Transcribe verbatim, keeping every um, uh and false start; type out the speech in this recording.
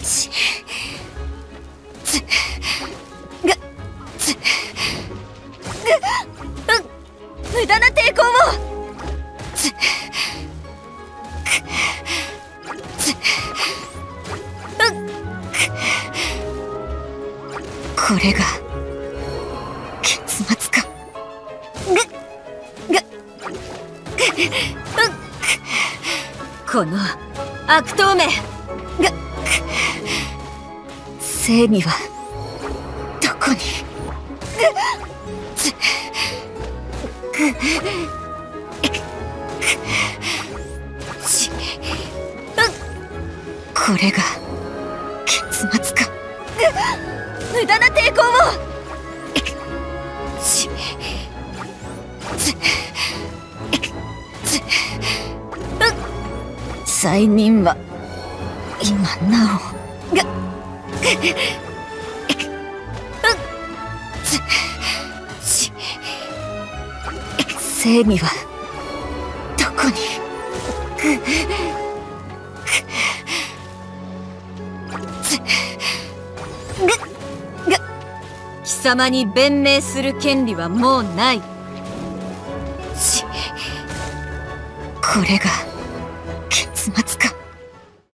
ちつがつぐう無駄な抵抗をつくつうこれが結末か。ぐぐぐこの悪党め。が正義はどこに。つぐしこれが結末か。無駄な抵抗をしつつ罪人は今なおがつし正義はどこに。つぐが貴様に弁明する権利はもうないしこれが